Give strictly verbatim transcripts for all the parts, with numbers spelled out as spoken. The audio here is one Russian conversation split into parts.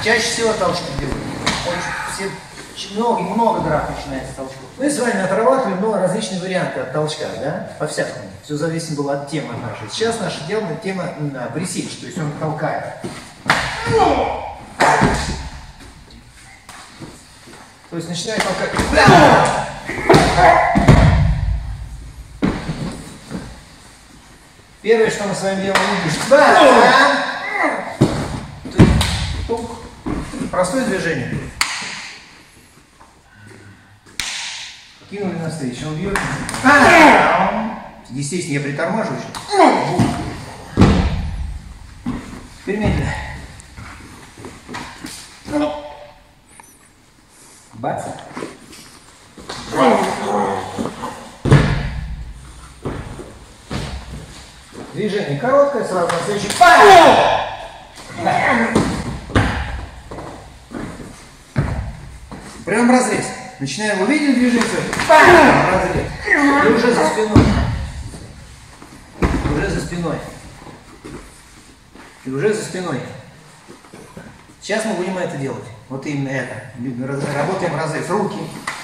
Чаще всего толчки делают. Очень, все, много, много драк начинается с толчков. Мы с вами отрабатывали много различных вариантов от толчка, да? По-всякому. Все зависит было от темы нашей. Сейчас наша тема, тема на пресечь, то есть он толкает. То есть начинает толкать. Первое, что мы с вами делаем, видишь, простое движение. Кинули навстречу, он бьет. Естественно, я притормаживаю. Теперь медленно. Бац. Движение короткое, сразу на следующий. Прям разрез. Начинаем увидеть движение. Разрез. И уже за спиной. Уже за спиной. И уже за спиной. Сейчас мы будем это делать. Вот именно это. Работаем разрез. Руки.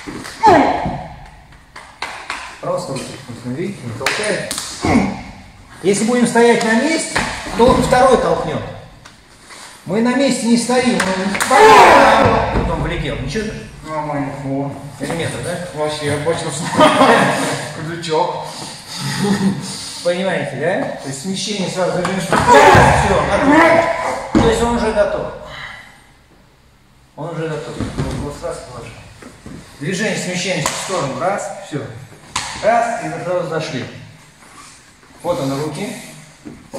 Просто руки. Видите, не толкает. Если будем стоять на месте, то он второй толкнет. Мы на месте не стоим. Он потом влетел. Ничего даже? Нормально. Миллиметр, да? Вообще, обочился. Крючок. Понимаете, да? То есть смещение сразу движение. Все, готов. То есть он уже готов. Он уже готов. Вот сразу положил. Движение смещаемся в сторону. Раз, все. Раз, и сразу зашли. Вот он, руки.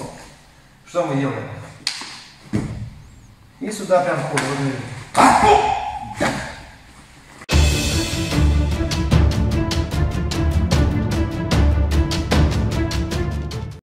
Что мы делаем? И сюда прям вход.